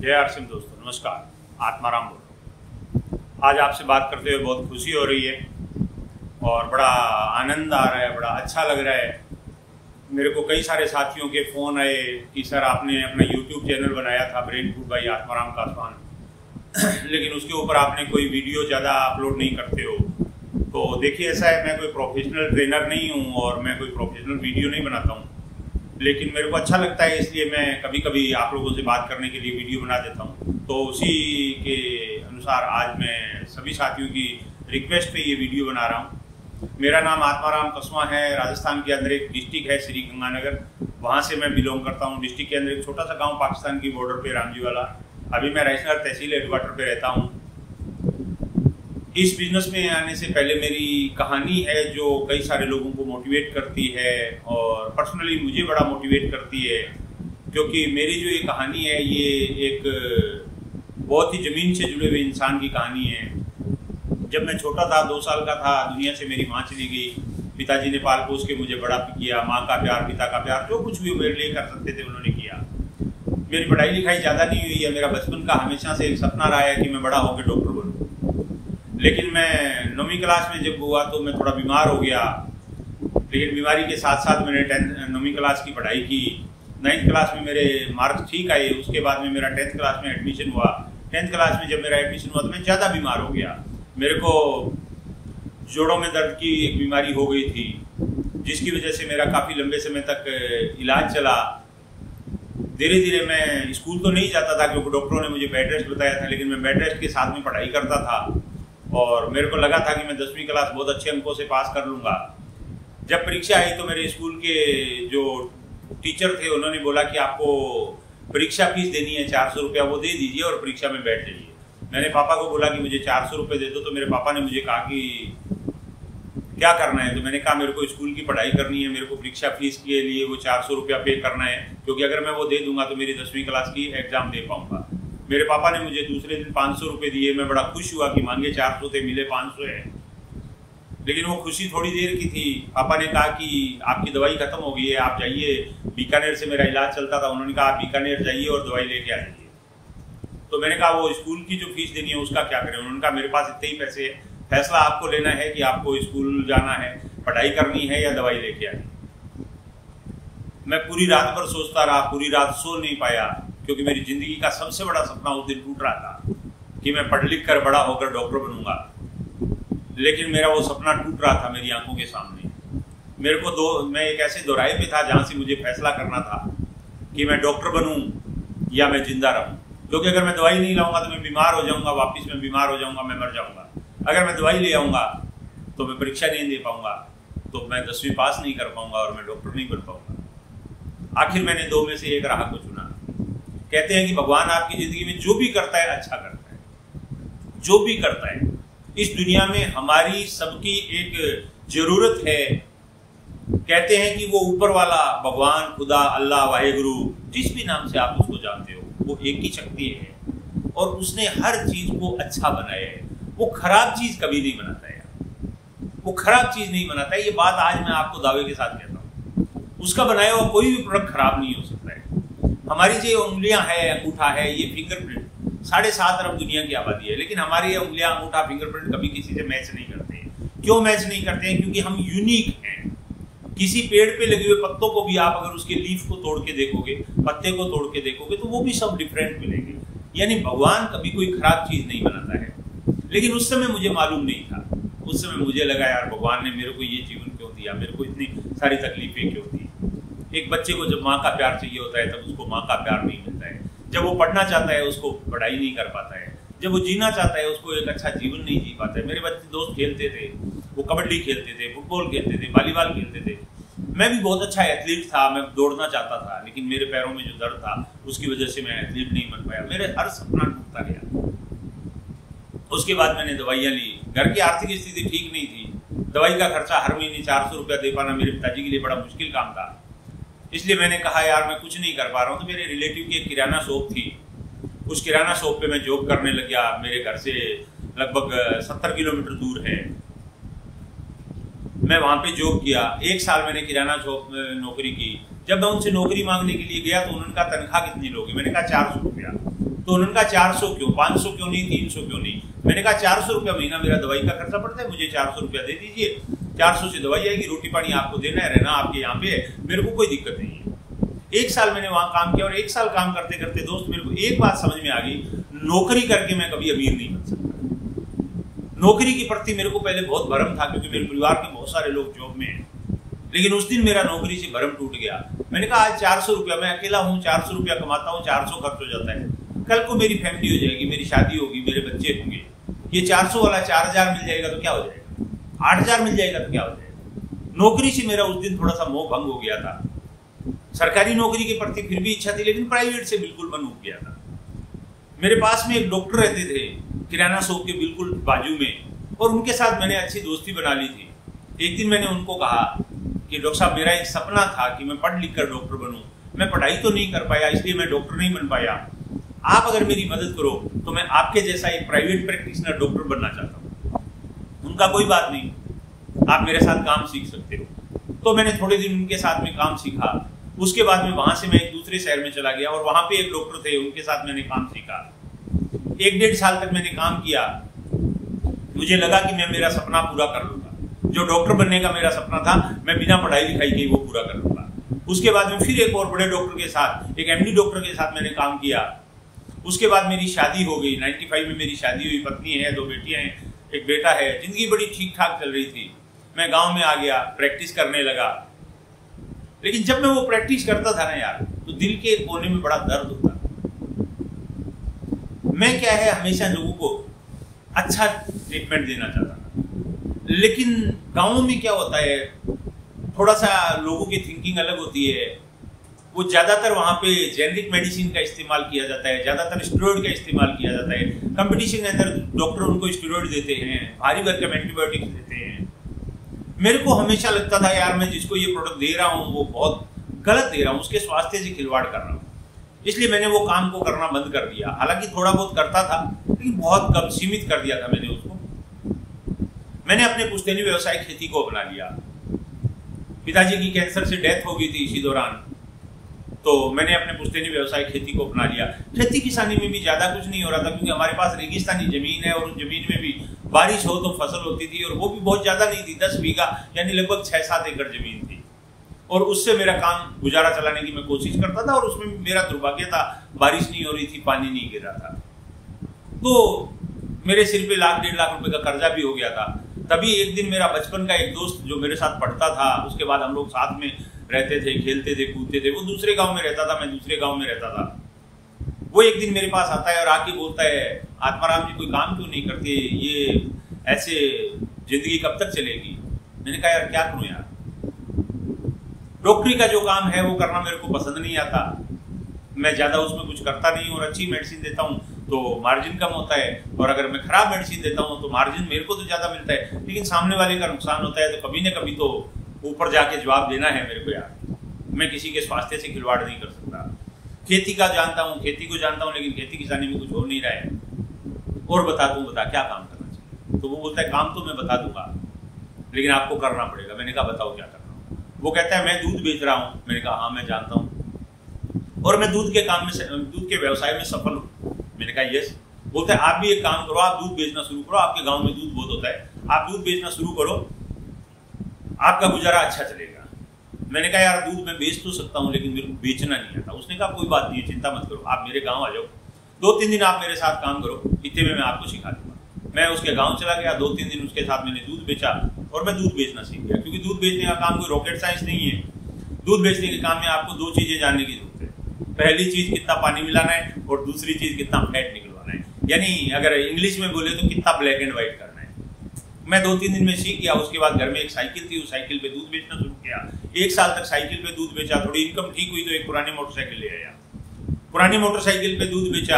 जय आर सिंह दोस्तों, नमस्कार। आत्माराम बोल रहा हूँ। आज आपसे बात करते हुए बहुत खुशी हो रही है और बड़ा आनंद आ रहा है, बड़ा अच्छा लग रहा है। मेरे को कई सारे साथियों के फ़ोन आए कि सर आपने अपना यूट्यूब चैनल बनाया था brain food by Atmaram Kaswan, लेकिन उसके ऊपर आपने कोई वीडियो ज़्यादा अपलोड नहीं करते हो। तो देखिए, ऐसा है, मैं कोई प्रोफेशनल ट्रेनर नहीं हूँ और मैं कोई प्रोफेशनल वीडियो नहीं बनाता हूँ, लेकिन मेरे को अच्छा लगता है, इसलिए मैं कभी कभी आप लोगों से बात करने के लिए वीडियो बना देता हूँ। तो उसी के अनुसार आज मैं सभी साथियों की रिक्वेस्ट पे ये वीडियो बना रहा हूँ। मेरा नाम आत्माराम कस्वां है। राजस्थान के अंदर एक डिस्ट्रिक्ट है श्री गंगानगर, वहाँ से मैं बिलोंग करता हूँ। डिस्ट्रिक्ट के अंदर एक छोटा सा गाँव पाकिस्तान की बॉर्डर पे रामजीवाला। अभी मैं रायसनगर तहसील हेडक्वार्टर पे रहता हूँ। इस बिजनेस में आने से पहले मेरी कहानी है जो कई सारे लोगों को मोटिवेट करती है और पर्सनली मुझे बड़ा मोटिवेट करती है, क्योंकि मेरी जो ये कहानी है ये एक बहुत ही ज़मीन से जुड़े हुए इंसान की कहानी है। जब मैं छोटा था, 2 साल का था, दुनिया से मेरी माँ चली गई। पिताजी ने पाल पोस के मुझे बड़ा किया। माँ का प्यार, पिता का प्यार, जो कुछ भी मेरे लिए कर सकते थे उन्होंने किया। मेरी पढ़ाई लिखाई ज़्यादा नहीं हुई है। मेरा बचपन का हमेशा से एक सपना रहा है कि मैं बड़ा होकर डॉक्टर बनूँ, लेकिन मैं 9वीं क्लास में जब हुआ तो मैं थोड़ा बीमार हो गया। लेकिन बीमारी के साथ साथ मैंने 9वीं क्लास की पढ़ाई की। 9th क्लास में मेरे मार्क्स ठीक आए। उसके बाद में मेरा 10th क्लास में एडमिशन हुआ। 10th क्लास में जब मेरा एडमिशन हुआ तो मैं ज़्यादा बीमार हो गया। मेरे को जोड़ों में दर्द की एक बीमारी हो गई थी, जिसकी वजह से मेरा काफ़ी लंबे समय तक इलाज चला। धीरे धीरे मैं स्कूल तो नहीं जाता था क्योंकि डॉक्टरों ने मुझे बेड रेस्ट बताया था, लेकिन मैं बेड रेस्ट के साथ में पढ़ाई करता था और मेरे को लगा था कि मैं 10वीं क्लास बहुत अच्छे अंकों से पास कर लूँगा। जब परीक्षा आई तो मेरे स्कूल के जो टीचर थे उन्होंने बोला कि आपको परीक्षा फीस देनी है 400 रुपया, वो दे दीजिए और परीक्षा में बैठ जाइए। मैंने पापा को बोला कि मुझे 400 रुपये दे दो, तो मेरे पापा ने मुझे कहा कि क्या करना है। तो मैंने कहा मेरे को स्कूल की पढ़ाई करनी है, मेरे को परीक्षा फीस के लिए वो 400 रुपया पे करना है, क्योंकि अगर मैं वो दे दूंगा तो मेरी 10वीं क्लास की एग्ज़ाम दे पाऊँगा। मेरे पापा ने मुझे दूसरे दिन 500 रुपये दिए। मैं बड़ा खुश हुआ कि मांगे 400 थे, मिले 500 है। लेकिन वो खुशी थोड़ी देर की थी। पापा ने कहा कि आपकी दवाई खत्म हो गई है, आप जाइए। बीकानेर से मेरा इलाज चलता था, उन्होंने कहा आप बीकानेर जाइए और दवाई लेके आ जाइए। तो मैंने कहा वो स्कूल की जो फीस देनी है उसका क्या करें। उन्होंने कहा मेरे पास इतने ही पैसे हैं, फैसला आपको लेना है कि आपको स्कूल जाना है, पढ़ाई करनी है या दवाई लेके आनी। मैं पूरी रात भर सोचता रहा, पूरी रात सो नहीं पाया, क्योंकि मेरी ज़िंदगी का सबसे बड़ा सपना उस दिन टूट रहा था कि मैं पढ़ लिख कर बड़ा होकर डॉक्टर बनूंगा। लेकिन मेरा वो सपना टूट रहा था मेरी आंखों के सामने। मेरे को मैं एक ऐसे दोराहे पे था जहाँ से मुझे फैसला करना था कि मैं डॉक्टर बनूं या मैं जिंदा रहूं। क्योंकि अगर मैं दवाई नहीं लाऊंगा तो मैं बीमार हो जाऊंगा, वापस मैं बीमार हो जाऊंगा, मैं मर जाऊंगा। अगर मैं दवाई ले आऊँगा तो मैं परीक्षा नहीं दे पाऊँगा, तो मैं 10वीं पास नहीं कर पाऊँगा और मैं डॉक्टर नहीं बन पाऊँगा। आखिर मैंने 2 में से एक राह को चुना। कहते हैं कि भगवान आपकी ज़िंदगी में जो भी करता है अच्छा करता है। जो भी करता है इस दुनिया में हमारी सबकी एक ज़रूरत है। कहते हैं कि वो ऊपर वाला भगवान, खुदा, अल्लाह, वाहेगुरु, जिस भी नाम से आप उसको जानते हो, वो एक ही शक्ति है और उसने हर चीज़ को अच्छा बनाया है। वो खराब चीज़ कभी नहीं बनाता है, वो खराब चीज़ नहीं बनाता है। ये बात आज मैं आपको दावे के साथ कहता हूँ। उसका बनाया हुआ कोई भी प्रोडक्ट खराब नहीं हो सकता है। हमारी जो उंगलियां है, अंगूठा है, ये फिंगरप्रिंट 7.5 अरब दुनिया की आबादी है, लेकिन हमारी उंगलियां, अंगूठा, फिंगरप्रिंट कभी किसी से मैच नहीं करते हैं। क्यों मैच नहीं करते हैं? क्योंकि हम यूनिक हैं। किसी पेड़ पे लगे हुए पत्तों को भी आप अगर उसके लीफ को तोड़ के देखोगे, पत्ते को तोड़ के देखोगे, तो वो भी सब डिफरेंट मिलेंगे। यानी भगवान कभी कोई खराब चीज़ नहीं बनाता है। लेकिन उस समय मुझे मालूम नहीं था। उस समय मुझे लगा यार भगवान ने मेरे को ये जीवन क्यों दिया, मेरे को इतनी सारी तकलीफें क्यों दी। एक बच्चे को जब माँ का प्यार चाहिए होता है तब उसको माँ का प्यार नहीं मिलता है। जब वो पढ़ना चाहता है उसको पढ़ाई नहीं कर पाता है। जब वो जीना चाहता है उसको एक अच्छा जीवन नहीं जी पाता है। मेरे बच्चे दोस्त खेलते थे, वो कबड्डी खेलते थे, फुटबॉल खेलते थे, वॉलीबॉल खेलते थे। मैं भी बहुत अच्छा एथलीट था, मैं दौड़ना चाहता था, लेकिन मेरे पैरों में जो दर्द था उसकी वजह से मैं एथलीट नहीं बन पाया। मेरे हर सपना टूटता गया। उसके बाद मैंने दवाइयाँ ली। घर की आर्थिक स्थिति ठीक नहीं थी। दवाई का खर्चा हर महीने 400 रुपया दे पाना मेरे पिताजी के लिए बड़ा मुश्किल काम था। इसलिए मैंने कहा यार मैं कुछ नहीं कर पा रहा हूँ। तो मेरे रिलेटिव की एक किराना शॉप थी, उस किराना शॉप पे मैं जॉब करने लग गया। मेरे घर से लगभग 70 किलोमीटर दूर है। मैं वहाँ पे जॉब किया। 1 साल मैंने किराना शॉप में नौकरी की। जब मैं उनसे नौकरी मांगने के लिए गया तो उन्होंने कहा तनख्वाह कितनी लोगे? मैंने कहा 400 रुपया। तो तो उन्होंने कहा 400 क्यों, 500 क्यों नहीं, 300 क्यों नहीं। मैंने कहा 400 रुपया महीना मेरा दवाई का खर्चा पड़ता है, मुझे 400 रुपया दे दीजिए, 400 से दवाई आएगी, रोटी पानी आपको देना है, रहना आपके यहाँ पे है, मेरे को कोई दिक्कत नहीं है। 1 साल मैंने वहां काम किया और 1 साल काम करते करते दोस्त मेरे को एक बात समझ में आ गई, नौकरी करके मैं कभी अमीर नहीं बन सकता। नौकरी के प्रति मेरे को पहले बहुत भरम था, क्योंकि मेरे परिवार के बहुत सारे लोग जॉब में हैं, लेकिन उस दिन मेरा नौकरी से भरम टूट गया। मैंने कहा आज 400 रुपया, मैं अकेला हूँ, 400 रुपया कमाता हूँ, 400 खर्च हो जाता है, कल को मेरी फैमिली हो जाएगी, मेरी शादी होगी, मेरे बच्चे होंगे, ये 400 वाला 4000 मिल जाएगा तो क्या हो जाएगा, 8000 मिल जाएगा तो क्या हो जाएगा। नौकरी से मेरा उस दिन थोड़ा सा मोह भंग हो गया था। सरकारी नौकरी के प्रति फिर भी इच्छा थी, लेकिन प्राइवेट से बिल्कुल मन उठ गया था। मेरे पास में एक डॉक्टर रहते थे किराना शॉप के बिल्कुल बाजू में, और उनके साथ मैंने अच्छी दोस्ती बना ली थी। एक दिन मैंने उनको कहा कि डॉक्टर साहब, मेरा एक सपना था कि मैं पढ़ लिख कर डॉक्टर बनूं, मैं पढ़ाई तो नहीं कर पाया, इसलिए मैं डॉक्टर नहीं बन पाया, आप अगर मेरी मदद करो तो मैं आपके जैसा एक प्राइवेट प्रैक्टिशनर डॉक्टर बनना चाहता हूँ। उनका कोई बात नहीं, आप मेरे साथ काम सीख सकते हो। तो मैंने थोड़े दिन उनके साथ में काम सीखा, उसके बाद में वहां से मैं एक दूसरे शहर में चला गया और वहां पे एक डॉक्टर थे, उनके साथ मैंने काम सीखा। 1-1.5 साल तक मैंने काम किया। मुझे लगा कि मैं मेरा सपना पूरा कर लूंगा, जो डॉक्टर बनने का मेरा सपना था, मैं बिना पढ़ाई लिखाई के वो पूरा कर लूंगा। उसके बाद में फिर एक और बड़े डॉक्टर के साथ, एक एमडी डॉक्टर के साथ मैंने काम किया। उसके बाद मेरी शादी हो गई, 95 में मेरी शादी हुई, पत्नी है, 2 बेटियां हैं, एक बेटा है, जिंदगी बड़ी ठीक ठाक चल रही थी। मैं गांव में आ गया, प्रैक्टिस करने लगा। लेकिन जब मैं वो प्रैक्टिस करता था ना यार, तो दिल के कोने में बड़ा दर्द होता। मैं क्या है, हमेशा लोगों को अच्छा ट्रीटमेंट देना चाहता था, लेकिन गांव में क्या होता है, थोड़ा सा लोगों की थिंकिंग अलग होती है। वो ज्यादातर वहां पे जेनरिक मेडिसिन का इस्तेमाल किया जाता है, ज्यादातर स्टेरॉइड का इस्तेमाल किया जाता है। कंपटीशन के अंदर डॉक्टर उनको स्टेरॉइड देते हैं, भारी भरकम एंटीबायोटिक्स देते हैं। मेरे को हमेशा लगता था यार, मैं जिसको ये प्रोडक्ट दे रहा हूँ वो बहुत गलत दे रहा हूँ, उसके स्वास्थ्य से खिलवाड़ कर रहा हूँ। इसलिए मैंने वो काम को करना बंद कर दिया। हालांकि थोड़ा बहुत करता था, लेकिन बहुत कम, सीमित कर दिया था मैंने उसको। मैंने अपने पुश्तैनी व्यवसाय खेती को अपना लिया। पिताजी की कैंसर से डेथ हो गई थी इसी दौरान, तो मैंने अपने पुश्तैनी व्यवसाय खेती को अपना लिया। खेती किसानी में भी ज्यादा कुछ नहीं हो रहा था, क्योंकि हमारे पास रेगिस्तानी जमीन है और उस जमीन में भी बारिश हो तो फसल होती थी, और वो भी बहुत ज्यादा नहीं थी, 10 बीघा यानी लगभग 6-7 एकड़ जमीन थी। और उससे मेरा काम गुजारा चलाने की मैं कोशिश करता था, और उसमें मेरा दुर्भाग्य था, बारिश नहीं हो रही थी, पानी नहीं गिर रहा था। तो मेरे सिर पे 1-1.5 लाख रुपए का कर्जा भी हो गया था। तभी एक दिन मेरा बचपन का एक दोस्त जो मेरे साथ पढ़ता था, उसके बाद हम लोग साथ में रहते थे, खेलते थे, कूदते थे। वो दूसरे गांव में रहता था, मैं दूसरे गांव में रहता था। वो एक दिन मेरे पास आता है और आके बोलता है, आत्माराम जी कोई काम क्यों नहीं करते, ये ऐसे जिंदगी कब तक चलेगी। मैंने कहा यार क्या करूं यार, डॉक्टरी का जो काम है वो करना मेरे को पसंद नहीं आता। मैं ज्यादा उसमें कुछ करता नहीं हूँ, और अच्छी मेडिसिन देता हूँ तो मार्जिन कम होता है, और अगर मैं खराब मेडिसिन देता हूँ तो मार्जिन मेरे को तो ज्यादा मिलता है, लेकिन सामने वाले का नुकसान होता है। तो कभी ना कभी तो ऊपर जाके जवाब देना है मेरे को यार। मैं किसी के स्वास्थ्य से खिलवाड़ नहीं कर सकता। खेती का जानता हूँ, खेती को जानता हूँ, लेकिन खेती किसानी में कुछ हो नहीं रहा है। और बता क्या काम करना चाहिए। तो वो बोलता है काम तो मैं बता दूंगा, लेकिन आपको करना पड़ेगा। मैंने कहा बताओ क्या करना होगा। वो कहता है मैं दूध बेच रहा हूँ। मैंने कहा हाँ मैं जानता हूँ, और मैं दूध के काम में, दूध के व्यवसाय में सफल हूँ। मैंने कहा यस। बोलता है आप भी एक काम करो, आप दूध बेचना शुरू करो, आपके गांव में दूध बहुत होता है, आप दूध बेचना शुरू करो, आपका गुजारा अच्छा चलेगा। मैंने कहा यार दूध मैं बेच तो सकता हूँ, लेकिन मेरे को बेचना नहीं आता। उसने कहा कोई बात नहीं है, चिंता मत करो, आप मेरे गाँव आ जाओ, 2-3 दिन आप मेरे साथ काम करो, इतने में मैं आपको सिखा दूंगा। मैं उसके गाँव चला गया, 2-3 दिन उसके साथ मैंने दूध बेचा, और मैं दूध बेचना सीख गया। क्योंकि दूध बेचने का काम कोई रॉकेट साइंस नहीं है। दूध बेचने के काम में आपको 2 चीजें जानने की जरूरत है। पहली चीज कितना पानी मिलाना है, और दूसरी चीज कितना फैट निकलवाना है, यानी अगर इंग्लिश में बोले तो कितना ब्लैक एंड व्हाइट करना है। मैं 2-3 दिन में सीख गया। उसके बाद घर में एक साइकिल थी, उस साइकिल पे दूध बेचना शुरू किया। 1 साल तक साइकिल पे दूध बेचा। थोड़ी इनकम ठीक हुई तो एक पुरानी मोटरसाइकिल ले आया। पुरानी मोटरसाइकिल पे दूध बेचा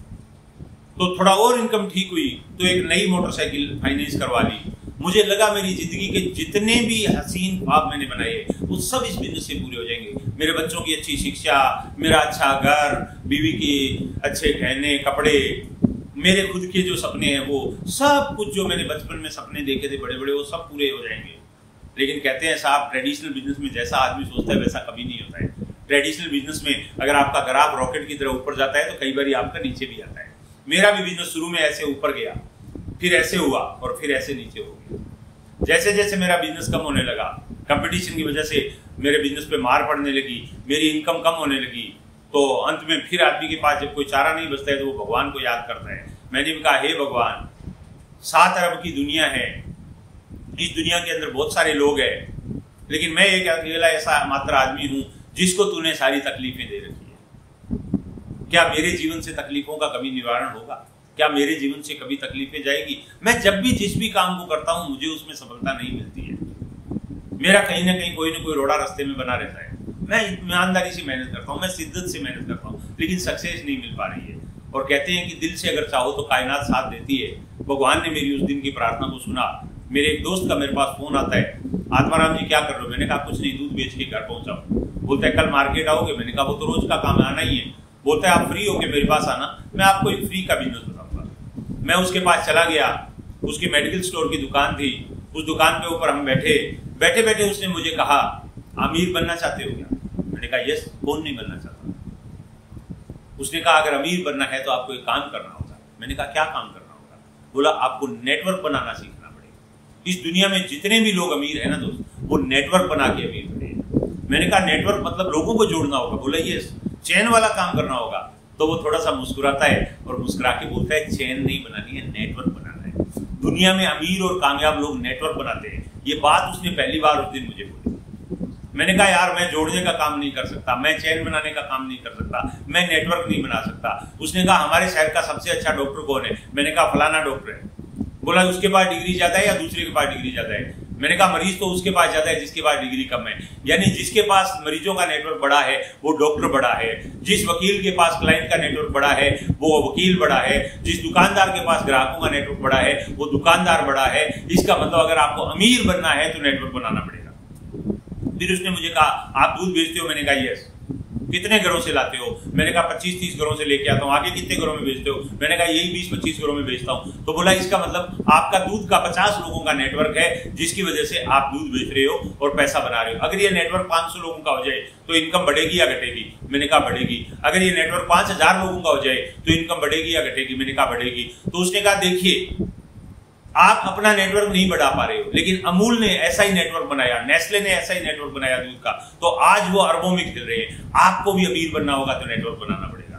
तो थोड़ा और इनकम ठीक हुई तो एक नई मोटरसाइकिल फाइनेंस करवा ली। मुझे लगा मेरी जिंदगी के जितने भी हसीन ख्वाब मैंने बनाए वो सब इस बिजनेस से पूरे हो जाएंगे। मेरे बच्चों की अच्छी शिक्षा, मेरा अच्छा घर, बीवी की अच्छे गहने कपड़े, मेरे खुद के जो सपने हैं वो सब कुछ जो मैंने बचपन में सपने देखे थे बड़े बड़े, वो सब पूरे हो जाएंगे। लेकिन कहते हैं साहब ट्रेडिशनल बिजनेस में जैसा आदमी सोचता है वैसा कभी नहीं होता है। ट्रेडिशनल बिजनेस में अगर आपका ग्राफ रॉकेट की तरह ऊपर जाता है तो कई बार आपका नीचे भी आता है। मेरा भी बिजनेस शुरू में ऐसे ऊपर गया, फिर ऐसे हुआ और फिर ऐसे नीचे हो गया। जैसे जैसे मेरा बिजनेस कम होने लगा, कंपटीशन की वजह से मेरे बिजनेस पे मार पड़ने लगी, मेरी इनकम कम होने लगी, तो अंत में फिर आदमी के पास जब कोई चारा नहीं बचता है तो वो भगवान को याद करता है। मैंने भी कहा, हे भगवान, 7 अरब की दुनिया है, इस दुनिया के अंदर बहुत सारे लोग हैं, लेकिन मैं एक अकेला ऐसा मात्र आदमी हूं जिसको तूने सारी तकलीफें दे रखी है। क्या मेरे जीवन से तकलीफों का कभी निवारण होगा? क्या मेरे जीवन से कभी तकलीफें जाएगी? मैं जब भी जिस भी काम को करता हूं मुझे उसमें सफलता नहीं मिलती है। मेरा कहीं ना कहीं कोई ना कोई रोड़ा रास्ते में बना रहता है। मैं ईमानदारी से मेहनत करता हूँ, मैं शिद्दत से मेहनत करता हूँ, लेकिन सक्सेस नहीं मिल पा रही है। और कहते हैं कि दिल से अगर चाहो तो कायनात साथ देती है। भगवान ने मेरी उस दिन की प्रार्थना को सुना। मेरे एक दोस्त का मेरे पास फोन आता है, आत्माराम जी क्या कर रहे हो? मैंने कहा कुछ नहीं, दूध बेच के घर पहुंचाओ। बोलता है कल मार्केट आओगे? मैंने कहा वो तो रोज का काम है, आना ही है। बोलता है आप फ्री होके मेरे पास आना, मैं आपको एक फ्री का बिजनेस बताऊंगा। मैं उसके पास चला गया, उसकी मेडिकल स्टोर की दुकान थी। उस दुकान के ऊपर हम बैठे बैठे उसने मुझे कहा, अमीर बनना चाहते हो क्या? मैंने कहा यस, कौन नहीं बनना चाहता। उसने कहा अगर अमीर बनना है तो आपको एक काम करना होगा। मैंने कहा क्या काम करना होगा? बोला आपको नेटवर्क बनाना सीखना पड़ेगा। इस दुनिया में जितने भी लोग अमीर है ना दोस्त, वो नेटवर्क बना के अमीर बने। मैंने कहा नेटवर्क मतलब लोगों को जोड़ना होगा। बोला यस, चैन वाला काम करना होगा। तो वो थोड़ा सा मुस्कुराता है और मुस्कुरा के बोलता है चैन नहीं बनानी है, नेटवर्क बनाना है। दुनिया में अमीर और कामयाब लोग नेटवर्क बनाते हैं। ये बात उसने पहली बार उस दिन मुझे बोली। मैंने कहा यार मैं जोड़ने का काम नहीं कर सकता, मैं चैन बनाने का काम नहीं कर सकता, मैं नेटवर्क नहीं बना सकता। उसने कहा हमारे शहर का सबसे अच्छा डॉक्टर कौन है? मैंने कहा फलाना डॉक्टर है। बोला उसके पास डिग्री ज्यादा है या दूसरे के पास डिग्री ज्यादा है? मैंने कहा मरीज तो उसके पास ज्यादा है जिसके पास डिग्री कम है। यानी जिसके पास मरीजों का नेटवर्क बड़ा है वो डॉक्टर बड़ा है, जिस वकील के पास क्लाइंट का नेटवर्क बड़ा है वो वकील बड़ा है, जिस दुकानदार के पास ग्राहकों का नेटवर्क बड़ा है वो दुकानदार बड़ा है। इसका मतलब अगर आपको अमीर बनना है तो नेटवर्क बनाना पड़ेगा। फिर उसने मुझे कहा आप दूध बेचते हो? मैंने कहा यस। कितने घरों से लाते हो? मैंने कहा 25-30 घरों से लेके आता हूँ। आगे कितने घरों में बेचते हो? मैंने कहा यही 20-25 घरों में बेचता हूँ। तो बोला इसका मतलब आपका दूध का 50 लोगों का नेटवर्क है जिसकी वजह से आप दूध बेच रहे हो और पैसा बना रहे हो। अगर ये नेटवर्क 500 लोगों का हो जाए तो इनकम बढ़ेगी या घटेगी? मैंने कहा बढ़ेगी। अगर ये नेटवर्क 5000 लोगों का हो जाए तो इनकम बढ़ेगी या घटेगी? मैंने कहा बढ़ेगी। तो उसने कहा देखिए आप अपना नेटवर्क नहीं बढ़ा पा रहे हो, लेकिन अमूल ने ऐसा ही नेटवर्क बनाया, नेस्ले ने ऐसा ही नेटवर्क बनाया दूध का, तो आज वो अरबों में खेल रहे हैं। आपको भी अमीर बनना होगा तो नेटवर्क बनाना पड़ेगा।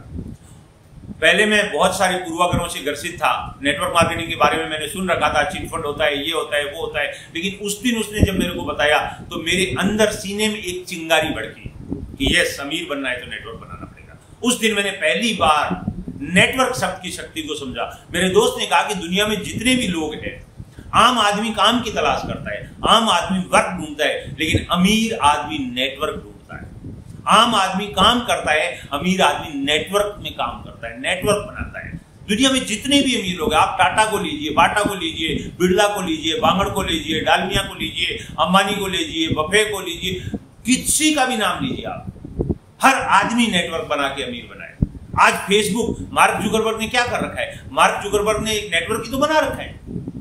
पहले मैं बहुत सारे पूर्वाग्रहों से ग्रसित था। नेटवर्क मार्केटिंग के बारे में मैंने सुन रखा था, चिट फंड होता है, ये होता है, वो होता है, लेकिन उस दिन उसने जब मेरे को बताया तो मेरे अंदर सीने में एक चिंगारी भड़की कि यस, अमीर बनना है तो नेटवर्क बनाना पड़ेगा। उस दिन मैंने पहली बार नेटवर्क शब्द की शक्ति को समझा। मेरे दोस्त ने कहा कि दुनिया में जितने भी लोग हैं, आम आदमी काम की तलाश करता है, आम आदमी वर्क ढूंढता है, लेकिन अमीर आदमी नेटवर्क ढूंढता है। आम आदमी काम करता है, अमीर आदमी नेटवर्क में काम करता है, नेटवर्क बनाता है। दुनिया में जितने भी अमीर लोग हैं, आप टाटा को लीजिए, बाटा को लीजिए, बिरला को लीजिए, बांगड़ को लीजिए, डालमिया को लीजिए, अंबानी को लीजिए, बफे को लीजिए, किसी का भी नाम लीजिए आप, हर आदमी नेटवर्क बना के अमीर बनाए। आज फेसबुक, मार्क जुकरबर्ग ने क्या कर रखा है? मार्क जुकरबर्ग ने एक नेटवर्क ही तो बना रखा है।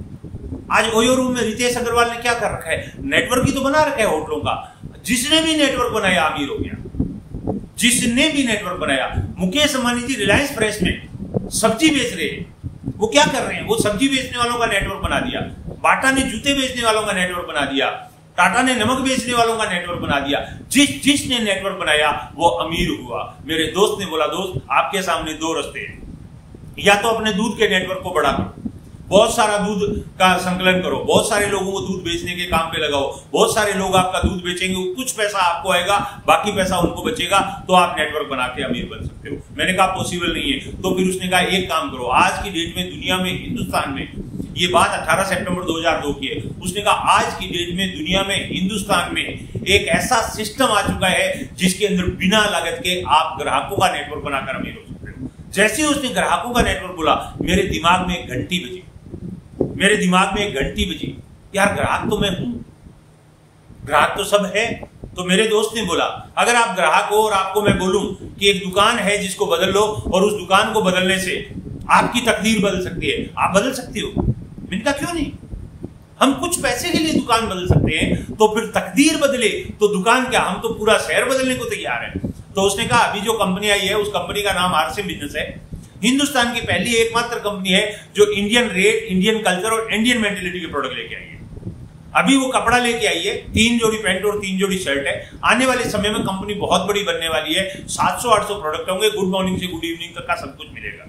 आज ओयो रूम में रितेश अग्रवाल ने क्या कर रखा है? नेटवर्क ही तो बना रखा है होटलों का। जिसने भी नेटवर्क बनाया अमीर हो गया, जिसने भी नेटवर्क बनाया। मुकेश अंबानी जी रिलायंस फ्रेश में सब्जी बेच रहे हैं, वो क्या कर रहे हैं? वो सब्जी बेचने वालों का नेटवर्क बना दिया। बाटा ने जूते बेचने वालों का नेटवर्क बना दिया। टाटा ने नमक बेचने वालों का नेटवर्क बना दिया। जिसने नेटवर्क बनाया वो अमीर हुआ। मेरे दोस्त ने बोला दोस्त आपके सामने 2 रास्ते हैं, या तो अपने दूध के नेटवर्क को बड़ा करो, बहुत सारा दूध का संकलन करो, बहुत सारे लोगों को दूध बेचने के काम पे लगाओ, बहुत सारे लोग आपका दूध बेचेंगे, कुछ पैसा आपको आएगा, बाकी पैसा उनको बचेगा, तो आप नेटवर्क बना के अमीर बन सकते हो। मैंने कहा पॉसिबल नहीं है। तो फिर उसने कहा एक काम करो, आज की डेट में दुनिया में, हिंदुस्तान में, ये बात 18 सितंबर 2002 की है, उसने कहा आज की डेट में दुनिया में, हिंदुस्तान में एक ऐसा सिस्टम आ चुका है जिसके अंदर बिना लागत के आप ग्राहकों का नेटवर्क बनाकर अमीर हो सकते हो। जैसे ही उसने ग्राहकों का नेटवर्क बोला, मेरे दिमाग में एक घंटी बजी, मेरे दिमाग में एक घंटी बजी, यार ग्राहक तो मैं हूं, ग्राहक तो सब है। तो मेरे दोस्त ने बोला अगर आप ग्राहक हो और आपको मैं बोलूं कि एक दुकान है जिसको बदल लो और उस दुकान को बदलने से आपकी तकदीर बदल सकती है, आप बदल सकते हो? मैंने कहा क्यों नहीं, हम कुछ पैसे के लिए दुकान बदल सकते हैं, तो फिर तकदीर बदले तो दुकान क्या, हम तो पूरा शहर बदलने को तैयार है। तो उसने कहा अभी जो कंपनी आई है उस कंपनी का नाम आरसीएम बिजनेस है, हिंदुस्तान की पहली एकमात्र कंपनी है जो इंडियन रेट, इंडियन कल्चर और इंडियन मेंटेलिटी के प्रोडक्ट लेके आई है। अभी वो कपड़ा लेके आई है, 3 जोड़ी पैंट और 3 जोड़ी शर्ट है। आने वाले समय में कंपनी बहुत बड़ी बनने वाली है, 700-800 प्रोडक्ट होंगे, गुड मॉर्निंग से गुड इवनिंग तक का सब कुछ मिलेगा।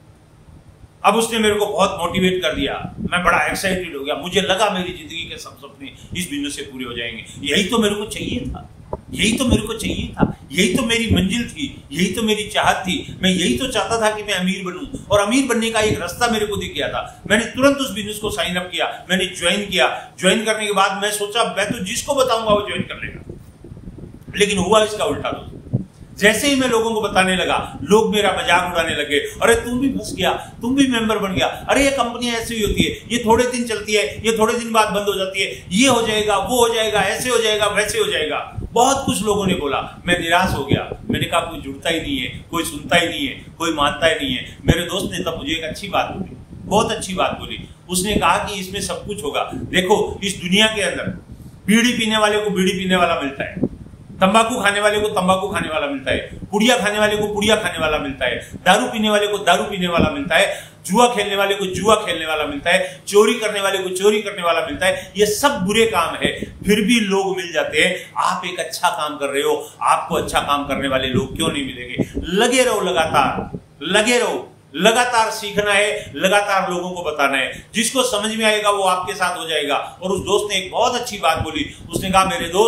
अब उसने मेरे को बहुत मोटिवेट कर दिया, मैं बड़ा एक्साइटेड हो गया, मुझे लगा मेरी जिंदगी के सब सपने इस बिजनेस से पूरे हो जाएंगे। यही तो मेरे को चाहिए था, यही तो मेरे को चाहिए था, यही तो मेरी मंजिल थी, यही तो मेरी चाहत थी। मैं यही तो चाहता था कि मैं अमीर बनूं, और अमीर बनने का एक रास्ता मेरे को दिख गया था। मैंने तुरंत उस बिजनेस को साइन अप किया, मैंने ज्वाइन किया। ज्वाइन करने के बाद मैं सोचा मैं तो जिसको बताऊंगा वो ज्वाइन कर लेगा, लेकिन हुआ इसका उल्टा। दोस्तों जैसे ही मैं लोगों को बताने लगा, लोग मेरा मजाक उड़ाने लगे, अरे तुम भी फंस गया, तुम भी मेंबर बन गया, अरे ये कंपनियां ऐसी ही होती है, ये थोड़े दिन चलती है, ये थोड़े दिन बाद बंद हो जाती है, ये हो जाएगा, वो हो जाएगा, ऐसे हो जाएगा, वैसे हो जाएगा। बहुत कुछ लोगों ने बोला, मैं निराश हो गया। मैंने कहा कोई जुड़ता ही नहीं है, कोई सुनता ही नहीं है, कोई मानता ही नहीं है। मेरे दोस्त ने तब मुझे एक अच्छी बात बोली, बहुत अच्छी बात बोली। उसने कहा कि इसमें सब कुछ होगा। देखो इस दुनिया के अंदर बीड़ी पीने वाले को बीड़ी पीने वाला मिलता है, तंबाकू खाने वाले को तंबाकू खाने वाला मिलता है, पुड़िया खाने वाले को पुड़िया खाने वाला मिलता है, दारू पीने वाले को दारू पीने वाला मिलता है, जुआ खेलने वाले को जुआ खेलने वाला मिलता है, चोरी करने वाले को चोरी करने वाला मिलता है। ये सब बुरे काम है, फिर भी लोग मिल जाते हैं। आप एक अच्छा काम कर रहे हो, आपको अच्छा काम करने वाले लोग क्यों नहीं मिलेंगे? लगे रहो, लगातार लगे रहो, लगातार सीखना है, लगातार लोगों को बताना है। जिसको समझ में आएगा वो आपके साथ हो जाएगा। और उस दोस्त ने एक बहुत अच्छी बात बोली, उसने कहा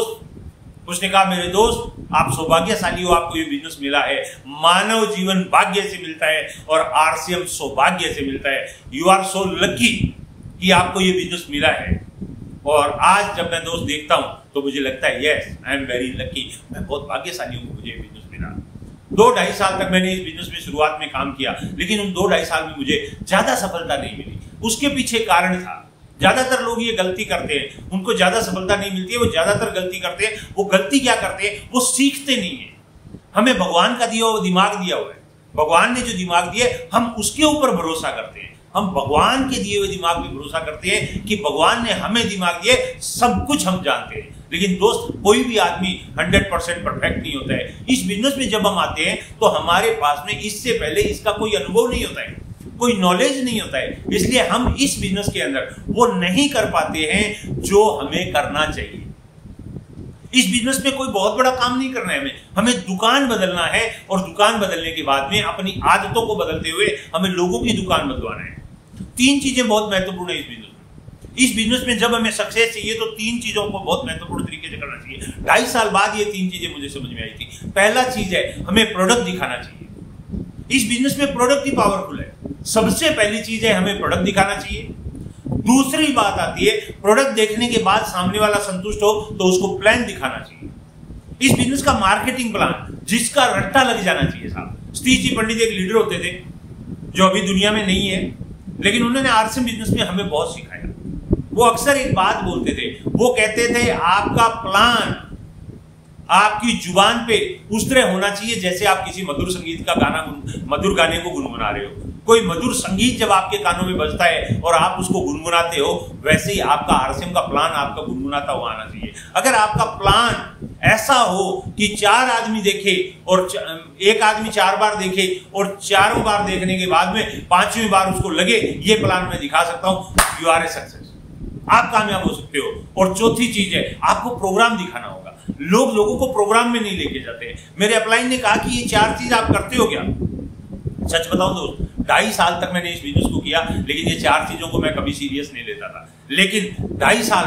मेरे दोस्त आप सौभाग्यशाली हो, आपको ये बिजनेस मिला है। मानव जीवन भाग्य से मिलता है और आरसीएम सौभाग्य से मिलता है। यू आर सो लकी कि आपको ये बिजनेस मिला है। और आज जब मैं दोस्त देखता हूं तो मुझे लगता है yes I am very lucky, मैं बहुत भाग्यशाली हूं, मुझे बिजनेस मिला। 2-2.5 साल तक मैंने इस बिजनेस में शुरुआत में काम किया, लेकिन उन 2-2.5 साल में मुझे ज्यादा सफलता नहीं मिली। उसके पीछे कारण था, ज्यादातर लोग ये गलती करते हैं, उनको ज्यादा सफलता नहीं मिलती है, वो ज्यादातर गलती करते हैं। वो गलती क्या करते हैं? वो सीखते नहीं है। हमें भगवान का दिया हुआ दिमाग दिया हुआ है, भगवान ने जो दिमाग दिया हम उसके ऊपर भरोसा करते हैं। हम भगवान के दिए हुए दिमाग पे भरोसा करते हैं कि भगवान ने हमें दिमाग दिए, सब कुछ हम जानते हैं। लेकिन दोस्त कोई भी आदमी 100% परफेक्ट नहीं होता है। इस बिजनेस में जब हम आते हैं तो हमारे पास में इससे पहले इसका कोई अनुभव नहीं होता है, कोई नॉलेज नहीं होता है, इसलिए हम इस बिजनेस के अंदर वो नहीं कर पाते हैं जो हमें करना चाहिए। इस बिजनेस में कोई बहुत बड़ा काम नहीं करना है, हमें दुकान बदलना है, और दुकान बदलने के बाद में अपनी आदतों को बदलते हुए हमें लोगों की दुकान बदलवाना है। 3 चीजें बहुत महत्वपूर्ण है इस बिजनेस में। इस बिजनेस में जब हमें सक्सेस चाहिए तो 3 चीजों को बहुत महत्वपूर्ण तरीके से करना चाहिए। 2.5 साल बाद ये 3 चीजें मुझे समझ में आई थी। पहला चीज है हमें प्रोडक्ट दिखाना चाहिए। इस बिजनेस में प्रोडक्ट ही पावरफुल है। सबसे पहली चीज है हमें प्रोडक्ट दिखाना चाहिए। दूसरी बात आती है प्रोडक्ट देखने के बाद सामने वाला संतुष्ट हो तो उसको प्लान दिखाना चाहिए। इस बिजनेस का मार्केटिंग प्लान जिसका रट्टा लग जाना चाहिए साहब। सतीश जी पंडित एक लीडर होते थे जो अभी दुनिया में नहीं है, लेकिन उन्होंने आरसीएम बिजनेस में हमें बहुत सिखाया। वो अक्सर एक बात बोलते थे, वो कहते थे आपका प्लान आपकी जुबान पे उस तरह होना चाहिए जैसे आप किसी मधुर संगीत का मधुर गाने को गुनगुना रहे हो। कोई मधुर संगीत जब आपके कानों में बजता है और आप उसको गुनगुनाते हो, वैसे ही आपका आरसीएम का प्लान आपका गुनगुनाता हुआ आना चाहिए। अगर आपका प्लान ऐसा हो कि 4 आदमी देखे और एक आदमी 4 बार देखे और चारों बार देखने के बाद में 5वीं बार उसको लगे ये प्लान मैं दिखा सकता हूं, यू आर ए सक्सेस, आप कामयाब हो सकते हो। और चौथी चीज है आपको प्रोग्राम दिखाना होगा। लोगों को प्रोग्राम में नहीं लेके जाते। मेरे अपलाइन ने कहा कि ये 4 चीज आप करते हो क्या? सच बताऊं दोस्त, 2.5 साल तक मैंने इस बिजनेस को किया, लेकिन ये 4 चीजों को मैं कभी सीरियस नहीं लेता था। लेकिन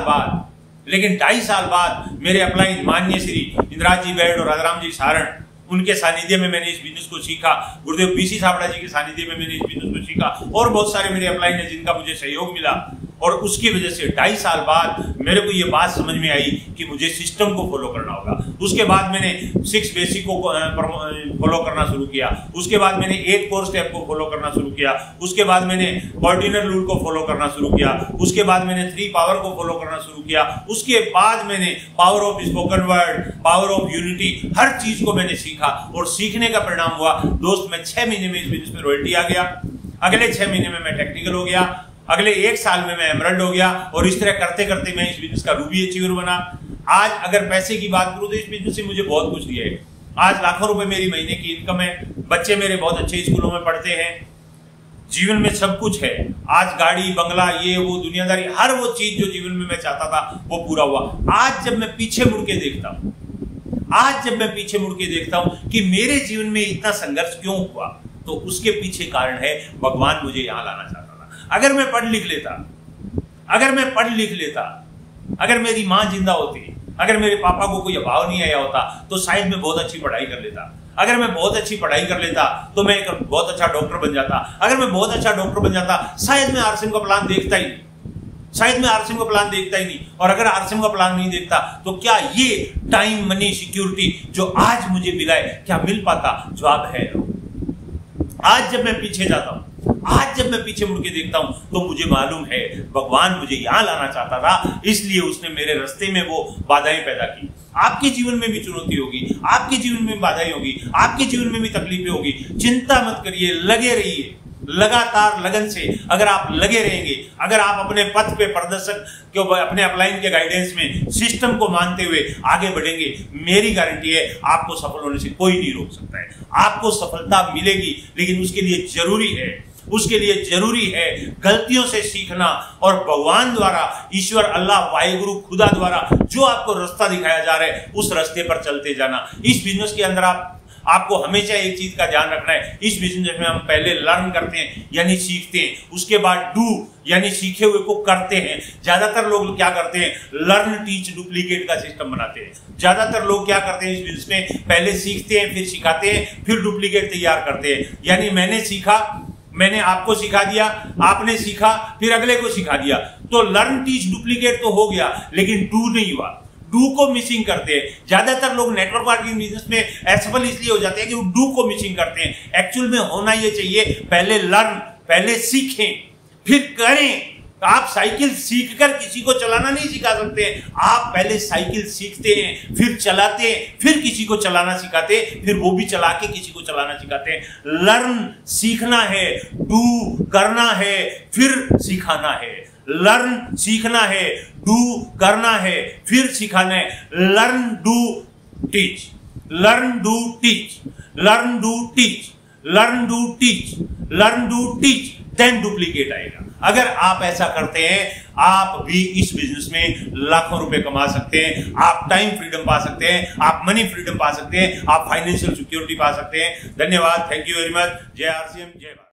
2.5 साल बाद मेरे अपलाइन माननीय श्री इंद्राज जी बैड और राजाराम जी सारण, उनके सानिध्य में मैंने इस बिजनेस को सीखा। गुरुदेव बीसी सावड़ा जी के सानिध्य में मैंने इस बिजनेस को सीखा, और बहुत सारे मेरे अपलाइन है जिनका मुझे सहयोग मिला। और उसकी वजह से 2.5 साल बाद मेरे को ये बात समझ में आई कि मुझे सिस्टम को फॉलो करना होगा। उसके बाद मैंने 6 बेसिक को फॉलो करना शुरू किया। उसके बाद मैंने 8 कोर स्टेप को फॉलो करना शुरू किया। उसके बाद मैंने ऑर्डिनल रूल को फॉलो करना शुरू किया। उसके बाद मैंने 3 पावर को फॉलो करना शुरू किया। उसके बाद मैंने power of spoken word, power of unity, हर चीज को मैंने सीखा। और सीखने का परिणाम हुआ दोस्त, मैं 6 महीने में इस बिजनेस में रॉयल्टी आ गया। अगले 6 महीने में मैं टेक्निकल हो गया। अगले 1 साल में मैं एमरल्ड हो गया। और इस तरह करते करते मैं इस बिजनेस का रूबी अचीवर बना। आज अगर पैसे की बात करूं तो इस बिजनेस से मुझे बहुत कुछ दिया है। आज लाखों रुपए मेरी महीने की इनकम है, बच्चे मेरे बहुत अच्छे स्कूलों में पढ़ते हैं, जीवन में सब कुछ है। आज गाड़ी बंगला ये वो दुनियादारी हर वो चीज जो जीवन में मैं चाहता था वो पूरा हुआ। आज जब मैं पीछे मुड़ के देखता हूं, कि मेरे जीवन में इतना संघर्ष क्यों हुआ, तो उसके पीछे कारण है भगवान मुझे यहां लाना चाहता था। अगर मैं पढ़ लिख लेता, अगर मेरी मां जिंदा होती, अगर मेरे पापा को कोई अभाव नहीं आया होता, तो शायद मैं बहुत अच्छी पढ़ाई कर लेता। अगर मैं बहुत अच्छी पढ़ाई कर लेता तो मैं एक बहुत अच्छा डॉक्टर बन जाता। अगर मैं बहुत अच्छा डॉक्टर बन जाता, शायद मैं आरसीएम का प्लान देखता ही नहीं। और अगर आरसीएम का प्लान नहीं देखता तो क्या ये टाइम मनी सिक्योरिटी जो आज मुझे मिला है क्या मिल पाता? जवाब है आज जब मैं पीछे जाता हूं, आज जब मैं पीछे मुड़ के देखता हूं, तो मुझे मालूम है भगवान मुझे यहां लाना चाहता था, इसलिए उसने मेरे रास्ते में वो बाधाएं पैदा की। आपके जीवन में भी चुनौती होगी, आपके जीवन में बाधाएं होगी, आपके जीवन में भी तकलीफें होगी। चिंता मत करिए, लगे रहिए, लगातार लगन से अगर आप लगे रहेंगे, अगर आप अपने पथ पे प्रदर्शक के अपने अपलाइन के गाइडेंस में सिस्टम को मानते हुए आगे बढ़ेंगे, मेरी गारंटी है आपको सफल होने से कोई नहीं रोक सकता है। आपको सफलता मिलेगी, लेकिन उसके लिए जरूरी है गलतियों से सीखना, और भगवान द्वारा, ईश्वर अल्लाह वाहिगुरु खुदा द्वारा जो आपको रास्ता दिखाया जा रहा है उस रास्ते पर चलते जाना। इस बिजनेस के अंदर आपको हमेशा एक चीज का ध्यान रखना है, इस बिजनेस में हम पहले लर्न करते हैं यानी सीखते हैं, उसके बाद डू यानी सीखे हुए को करते हैं। ज्यादातर लोग क्या करते हैं, लर्न टीच डुप्लीकेट का सिस्टम बनाते हैं। ज्यादातर लोग क्या करते हैं इस बिजनेस में, पहले सीखते हैं, फिर सिखाते हैं, फिर डुप्लीकेट तैयार करते हैं। यानी मैंने सीखा, मैंने आपको सिखा दिया, आपने सीखा, फिर अगले को सिखा दिया, तो लर्न टीच डुप्लीकेट तो हो गया, लेकिन डू नहीं हुआ। डू को मिसिंग करते हैं। ज्यादातर लोग नेटवर्क मार्केटिंग बिजनेस में असफल इसलिए हो जाते हैं कि वो डू को मिसिंग करते हैं। एक्चुअल में होना ये चाहिए, पहले लर्न, पहले सीखें, फिर करें। आप साइकिल सीखकर किसी को चलाना नहीं सिखा सकते, आप पहले साइकिल सीखते हैं, फिर चलाते हैं, फिर किसी को चलाना सिखाते हैं, फिर वो भी चला के किसी को चलाना सिखाते हैं। लर्न सीखना है, डू करना है, फिर सिखाना है। लर्न सीखना है, डू करना है, फिर सिखाना है। Learn do teach, learn do teach, learn do teach, learn do teach, learn do teach, then duplicate आएगा। अगर आप ऐसा करते हैं, आप भी इस बिजनेस में लाखों रुपए कमा सकते हैं। आप टाइम फ्रीडम पा सकते हैं, आप मनी फ्रीडम पा सकते हैं, आप फाइनेंशियल सिक्योरिटी पा सकते हैं। धन्यवाद, थैंक यू वेरी मच। जय आरसीएम, जय भारत।